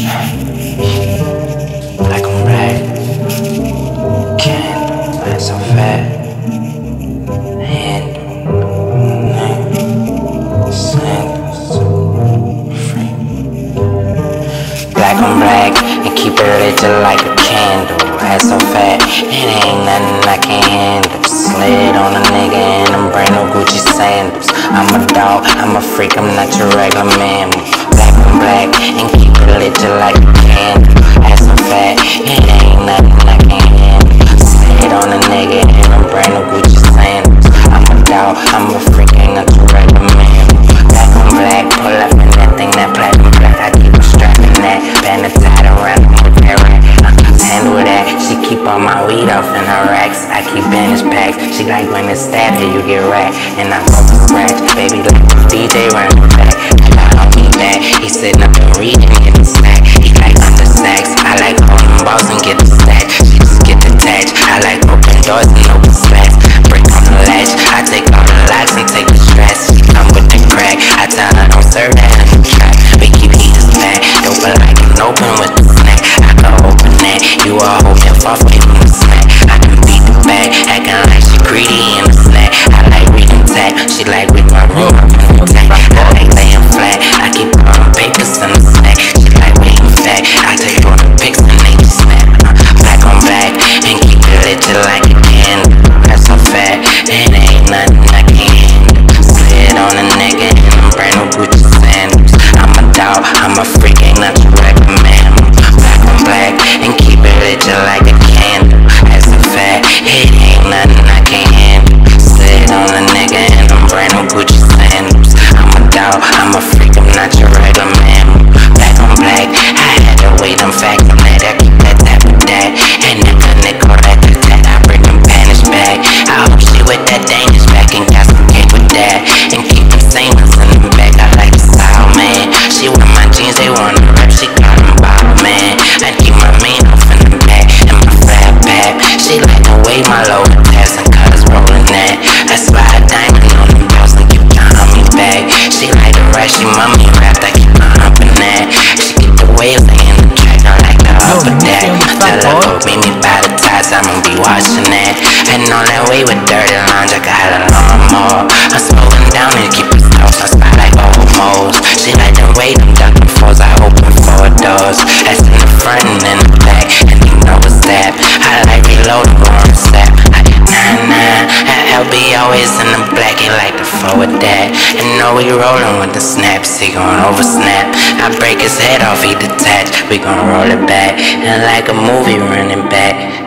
Black on red, can't man so fat. Hand, sandals, free. Black on black, and keep it lit just like a candle. Ass so fat, it ain't nothing I can't handle. Slid on a nigga in them brand new Gucci sandals. I'm a dog, I'm a freak, I'm not your regular man. Black on black, and keep it lit just like a candle. Ass so fat, it ain't nothing I can't handle. Slid on a nigga in them brand new Gucci sandals. I'm a dog, I'm a freak, ain't not your regular man. Black on black, pull up in that thing, that platinum black. I keep a strapping that, band it tied around them with that rack. Handle that, she keep all my weed off in her racks. I keep Spanish packs, she like when it's stabbed here you get racked. And I go from scratch, baby like DJ running back. I don't need that, he sitting up and reading, get the snack. He like under stacks, I like holding balls and get the stack. She just get detached, I like open doors and open slats. Break on the latch, I take all the locks and take the straps. She come with the crack, I tell her don't serve that in the trap. We keep heaters back, dope like an open with the snack. I can open that, you are hoping for from the snack. I can beat the bag, acting like she greedy in the snack. I like reading tag, she like read my room up in the tag. I like laying flat, I keep throwing papers in the snack. She like waiting fat, I take all the pics and they just snap. Black on black, and keep it lit just like a candle. That's so fat, it ain't nothing I can't handle. Slid on a nigga in them brand new Gucci sandals. I'm a dog, I'm a freak, ain't not your regular man. Black on black, and keep it lit just like a candle. That's so fat, it ain't nothing I can't handle. Slid on a nigga in them brand new Gucci sandals. I'm a dog, I'm a freak, I'm not your regular man. Black on black, I had to weigh them facts on that. I keep that tap with that, and nickel that I bring them Spanish back. I hope she with that Danish back and got some cake with that. And keep them stainless in the back, I like the style, man. She with my jeans, they wanna rap, she call them bottle, man. I keep my mean off in the back, and my fat pack. She like the way my low tabs and colors rolling that. I slide diamond on them bells and keep on me back. She like the rap, she mommy rap, I keep on humping that. She get the waves in the track, I like the upper deck. Tell her go meet me by the ties, I'ma be watching that. And on that way with dirty lines, I got a lawnmower. I'm slowing down and keep it slow, so I spot like almost. She like the way them ducking fours, I open 4 doors. That's in the front and in the back, and you know what's that. I like reloading warm step. LB always in the black, he like to forward that. And know we rolling with the snaps, he gon' over snap. I break his head off, he detached, we gon' roll it back. And like a movie running back.